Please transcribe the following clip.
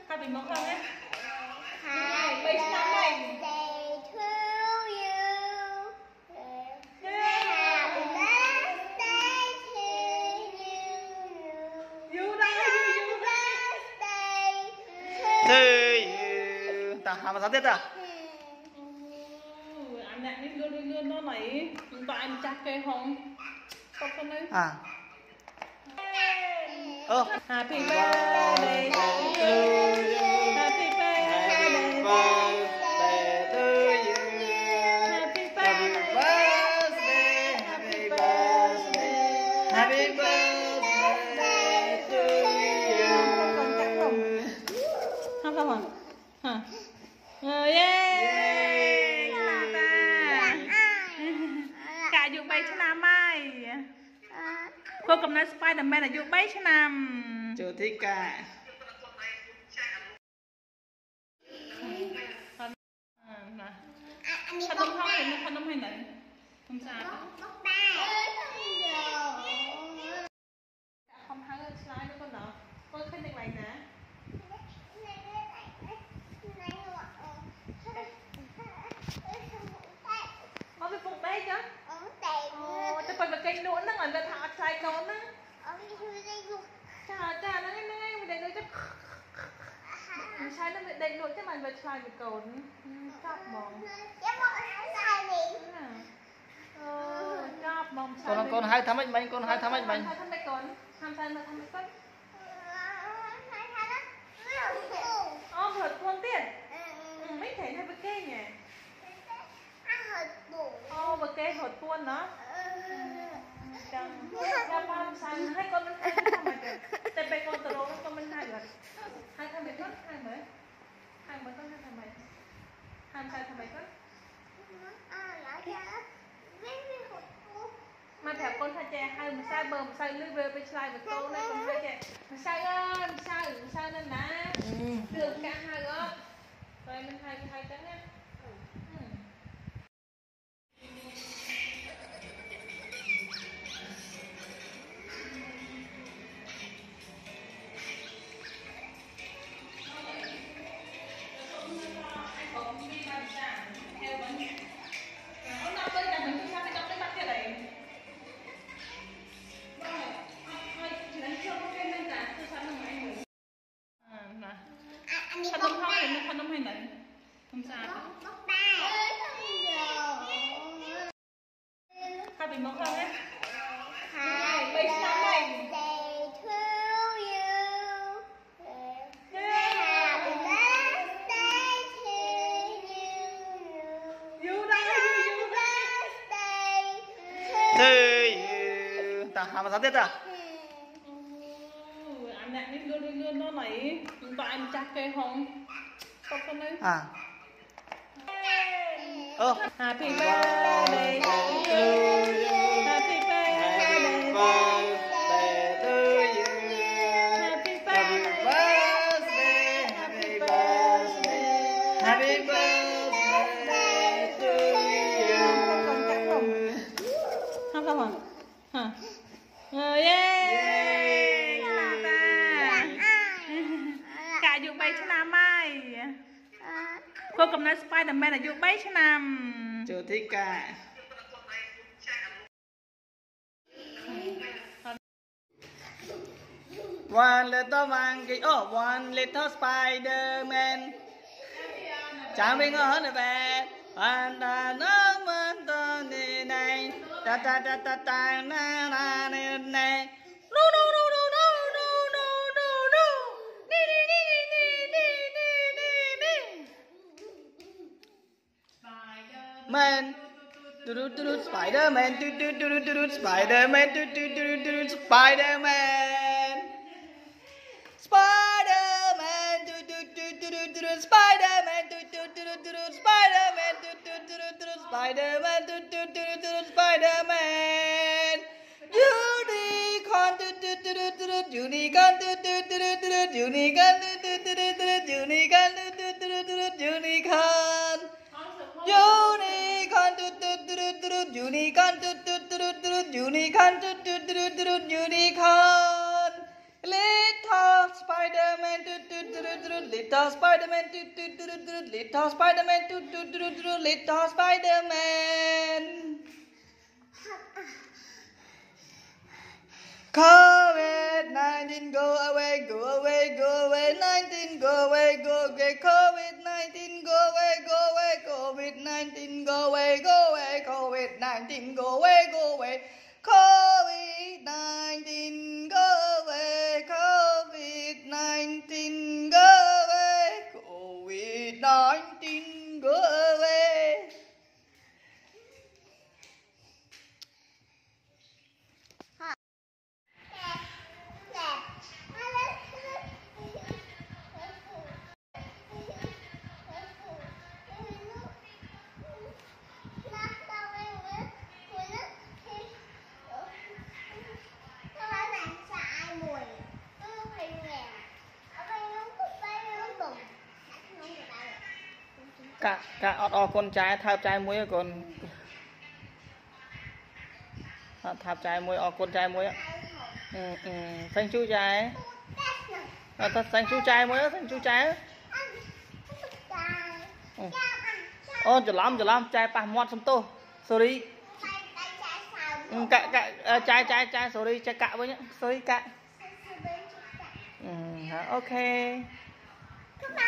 Happy mong không ấy? Happy Mấy năm này? birthday to you. Happy birthday to you. You đây, Happy you birthday to Thế ta làm sao tiếp ta? anh nè, đi đưa nó này, tại anh chắc cái hông. Không có nơi. À. Happy birthday to you. Happy birthday to you. Happy birthday. Happy birthday. Happy birthday to you. Không không à? Hả? Yeah. Cả dù 3 năm ai. Cô cầm nói Spider-Man là dù 3 năm. Jothika. Khăn đông không thì khăn đông hay nè. Không sao. Không hay lên slide nữa con đó. Con khăn được này nè. Con bị phục đây chứ? Tôi phải bật kênh nuỗn nó ngồi về thả slide con á. Chà nó ngay mình để nuôi chắc. Sai nó bị đầy nuôi chắc mà về slide bị cồn. Chọc mong. Chọc mong sai. Con hai thăm anh con hai thăm anh Hai thăm mấy con. Tham sai mà thăm mấy con. Vượt con tiền. Mấy thể hay bật kê nhỉ? Bật kê hột cuốn đó. Chẳng theo con sai hai con mình hai thăm mấy kìa. Tại bê con tờ đồ con mình hai lượt. Hai thăm mấy con? Hai mấy? Hai mấy con hai thăm mấy? Hai sai thăm mấy con? Mà theo con thay chè hai một sai bờ một sai lưỡi về bên sai một câu này con thay chè một sai ơi một sai nên là đường cả hai góc rồi mình hai trắng nha. Khăn đông không thì khăn đông hay nè. Không sao. Happy mong không ấy? Mấy năm này? You đây, you Thế ta làm sao tiếp ta? anh nè, đi đưa nó này, tại anh chắc cái hông. Không có nơi. À. Happy birthday to you. Happy birthday to you. Happy Happy birthday. birthday. Happy birthday. Happy birthday to you. Không không à? Hả? Yeah. Cả dù 3 năm ai. Cô cầm nói Spider-Man là dù 3 năm. Jothika. One little monkey, one little Spider-Man. Chào mình ở nơi về. Hoàn toàn ước mơ tôi đi này. Ta ta ta ta ta na na na na. No no no no no no no no no. Đi đi đi đi đi đi đi đi. Man. Du du du du Spider-Man. Du du du du du Spider-Man. Du du du du du Spider-Man. Spider-Man. Du du du du du du Spider-Man. Du du du du du Spider-Man. Du du du du du Spider-Man. Du du du du du Spider-Man. Unicorn. Du du du du du Unicorn. Du du du du du Unicorn. Du du du du du Unicorn. Du du du du du Unicorn. Unicorn. Du du du du du Unicorn. Du du du du du Unicorn. Du du du du du Unicorn. Little Spider-Man. Du du du Little Spider-Man, little Spider-Man, little Spider-Man. COVID-19 go away, go away, go away. 19 go away, go away. COVID-19 go away, go away. COVID-19 go away, go away. COVID-19 go away, go away. COVID-19 go away. COVID-19 go away. COVID-19 go away. Cả ọt con trái tháp trái muối còn tháp trái muối con trái muối xanh chú trái xanh chú trái muối xanh chú trái ô chờ lắm trái pa mót xong tô sorry trái sorry trái cạ với nhá sorry cạ ok